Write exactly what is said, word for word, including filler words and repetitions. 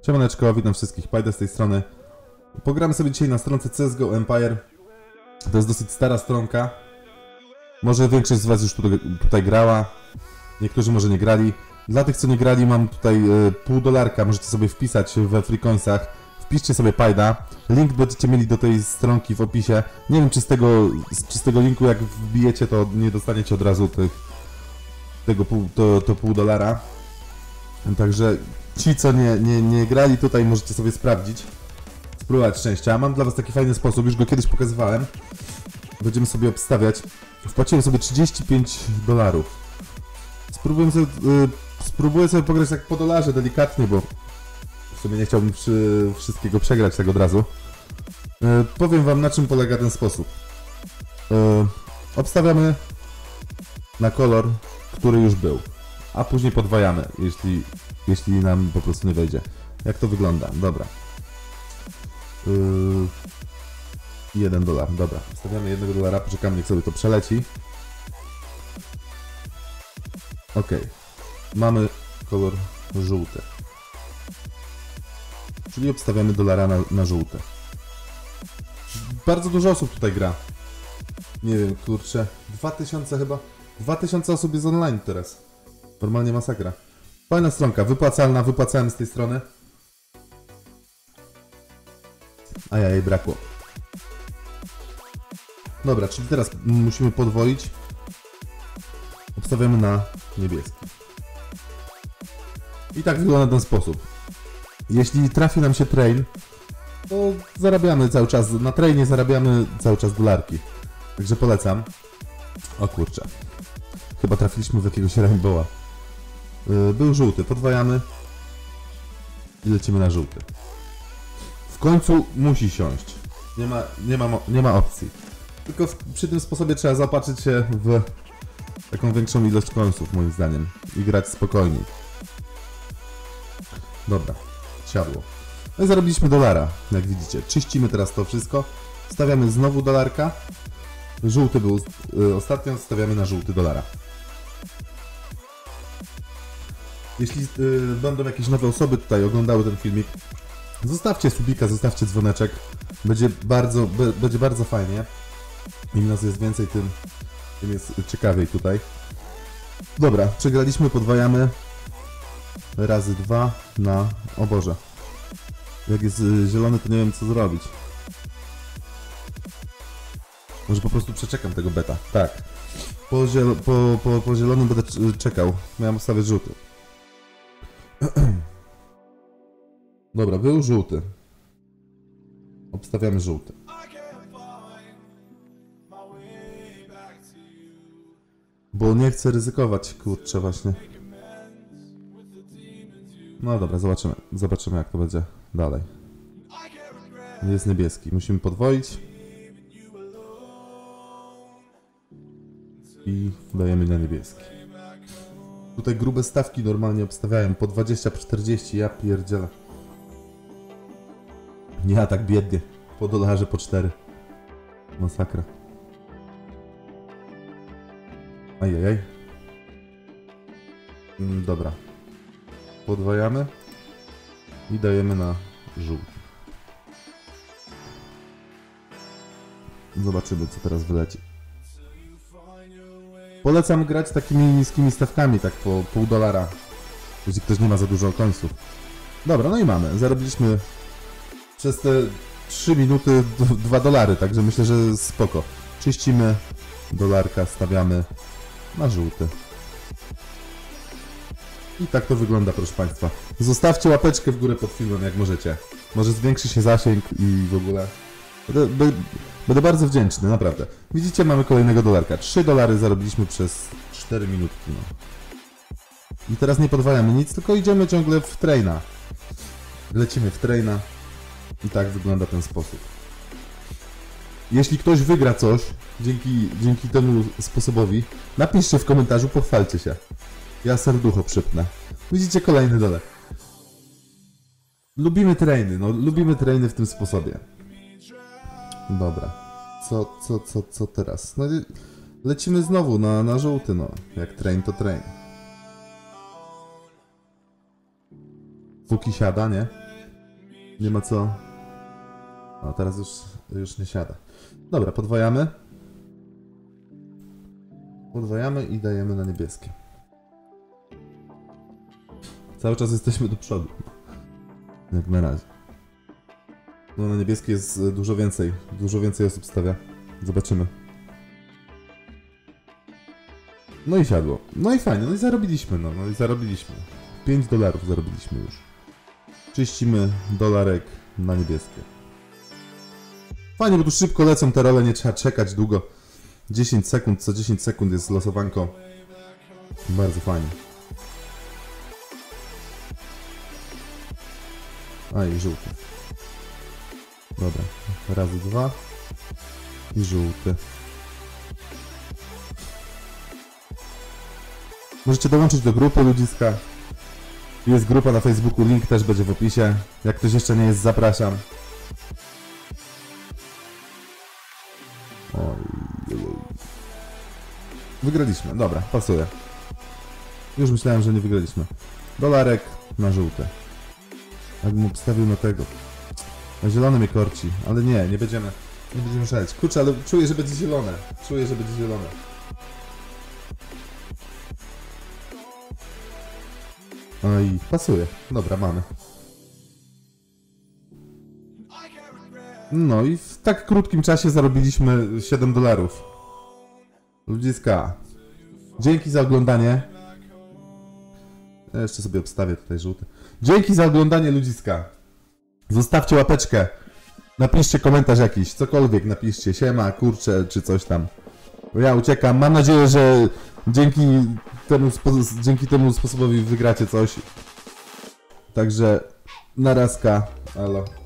Siemaneczko, witam wszystkich, Pajda z tej strony. Pogramy sobie dzisiaj na stronce C S G O Empire. To jest dosyć stara stronka. Może większość z was już tutaj, tutaj grała. Niektórzy może nie grali. Dla tych, co nie grali, mam tutaj y, pół dolarka, możecie sobie wpisać we FreeCoinsach. Wpiszcie sobie Pajda. Link będziecie mieli do tej stronki w opisie. Nie wiem, czy z tego, czy z tego linku, jak wbijecie, to nie dostaniecie od razu tych, tego pół, to, to pół dolara. Także ci, co nie, nie, nie grali tutaj, możecie sobie sprawdzić, spróbować szczęścia. Mam dla was taki fajny sposób, już go kiedyś pokazywałem. Będziemy sobie obstawiać. Wpłaciłem sobie trzydzieści pięć dolarów. Spróbuję sobie, yy, spróbuję sobie pograć tak po dolarze, delikatnie, bo w sumie nie chciałbym przy, wszystkiego przegrać tak od razu. Yy, powiem wam, na czym polega ten sposób. Yy, obstawiamy na kolor, który już był, a później podwajamy, jeśli, jeśli nam po prostu nie wejdzie. Jak to wygląda? Dobra. Yy, jeden dolar, dobra. Wstawiamy jednego dolara, poczekamy, niech sobie to przeleci. Ok. Mamy kolor żółty. Czyli obstawiamy dolara na, na żółte. Bardzo dużo osób tutaj gra. Nie wiem, kurczę. dwa tysiące chyba. dwa tysiące osób jest online teraz. Normalnie masakra. Fajna stronka, wypłacalna, wypłacałem z tej strony. Ajaj, brakło. Dobra, czyli teraz musimy podwoić. Obstawiamy na niebieski. I tak wygląda ten sposób. Jeśli trafi nam się train, to zarabiamy cały czas, na trainie zarabiamy cały czas dolarki. Także polecam. O kurczę. Chyba trafiliśmy w jakiegoś rainbowa. Był żółty, podwajamy i lecimy na żółty. W końcu musi siąść. Nie ma, nie ma, nie ma opcji. Tylko w, przy tym sposobie trzeba zaopatrzyć się w taką większą ilość końców, moim zdaniem. I grać spokojniej. Dobra, siadło. No i zarobiliśmy dolara, jak widzicie. Czyścimy teraz to wszystko. Stawiamy znowu dolarka. Żółty był y, ostatnio, stawiamy na żółty dolara. Jeśli y, będą jakieś nowe osoby tutaj oglądały ten filmik, zostawcie subika, zostawcie dzwoneczek. Będzie bardzo, be, będzie bardzo fajnie. Im nas jest więcej, tym, tym jest ciekawiej tutaj. Dobra, przegraliśmy, podwajamy. Razy dwa na... O Boże. Jak jest y, zielony, to nie wiem, co zrobić. Może po prostu przeczekam tego beta. Tak. Po, ziel po, po, po zielonym będę czekał. Miałem obstawiać żółty. Dobra, był żółty. Obstawiamy żółty. Bo nie chcę ryzykować, kurczę, właśnie. No dobra, zobaczymy. Zobaczymy, jak to będzie dalej. Jest niebieski. Musimy podwoić. I dajemy na niebieski. Tutaj grube stawki normalnie obstawiają po dwadzieścia, po czterdzieści, ja pierdzielę. Nie, tak biednie. Po dolarze, po cztery. Masakra. Ajajaj. Mm, dobra. Podwajamy. I dajemy na żółty. Zobaczymy, co teraz wyleci. Polecam grać takimi niskimi stawkami, tak po pół dolara. Jeśli ktoś nie ma za dużo końców. Dobra, no i mamy. Zarobiliśmy przez te trzy minuty dwa dolary, także myślę, że spoko. Czyścimy dolarka, stawiamy na żółty. I tak to wygląda, proszę Państwa. Zostawcie łapeczkę w górę pod filmem, jak możecie. Może zwiększy się zasięg i w ogóle... Będę, będę bardzo wdzięczny, naprawdę. Widzicie, mamy kolejnego dolarka. trzy dolary zarobiliśmy przez cztery minutki. No. I teraz nie podwajamy nic, tylko idziemy ciągle w traina. Lecimy w traina. I tak wygląda ten sposób. Jeśli ktoś wygra coś, dzięki, dzięki temu sposobowi, napiszcie w komentarzu, pochwalcie się. Ja serducho przypnę. Widzicie, kolejny dolar. Lubimy trainy, no lubimy trainy w tym sposobie. Dobra. Co, co, co, co teraz? No lecimy znowu na, na żółty, no. Jak train to train. Póki siada, nie? Nie ma co... No teraz już, już nie siada. Dobra, podwajamy. Podwajamy i dajemy na niebieskie. Cały czas jesteśmy do przodu. Jak na razie. No na niebieskie jest dużo więcej. Dużo więcej osób stawia. Zobaczymy. No i siadło. No i fajnie, no i zarobiliśmy, no, no i zarobiliśmy. pięć dolarów zarobiliśmy już. Czyścimy dolarek na niebieskie. Fajnie, bo tu szybko lecą te role, nie trzeba czekać długo. dziesięć sekund, co dziesięć sekund jest losowanko. Bardzo fajnie. A i żółty. Dobra, razy dwa. I żółty. Możecie dołączyć do grupy ludziska. Jest grupa na Facebooku, link też będzie w opisie. Jak ktoś jeszcze nie jest, zapraszam. Oj, oj, oj. Wygraliśmy, dobra, pasuje. Już myślałem, że nie wygraliśmy. Dolarek na żółte. Jakbym obstawił na tego. Na zielone mnie korci, ale nie, nie będziemy. Nie będziemy szaleć. Kurczę, ale czuję, że będzie zielone. Czuję, że będzie zielone. Oj, pasuje. Dobra, mamy. No i w tak krótkim czasie zarobiliśmy siedem dolarów. Ludziska, dzięki za oglądanie. Ja jeszcze sobie obstawię tutaj żółte. Dzięki za oglądanie, ludziska. Zostawcie łapeczkę. Napiszcie komentarz jakiś, cokolwiek napiszcie. Siema, kurczę, czy coś tam. Bo ja uciekam. Mam nadzieję, że dzięki temu, dzięki temu sposobowi wygracie coś. Także narazka. Alo.